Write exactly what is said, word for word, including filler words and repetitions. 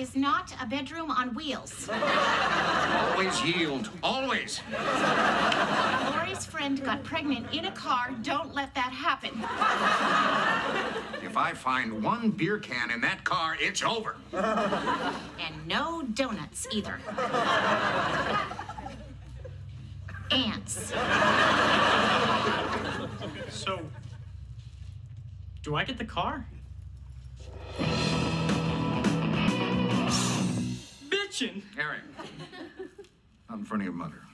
is not a bedroom on wheels. Always yield. Always. Lori's friend got pregnant in a car. Don't let that happen. If I find one beer can in that car, it's over. And no donuts either. Ants. So, do I get the car? Bitchin'! Eric, not in front of your mother.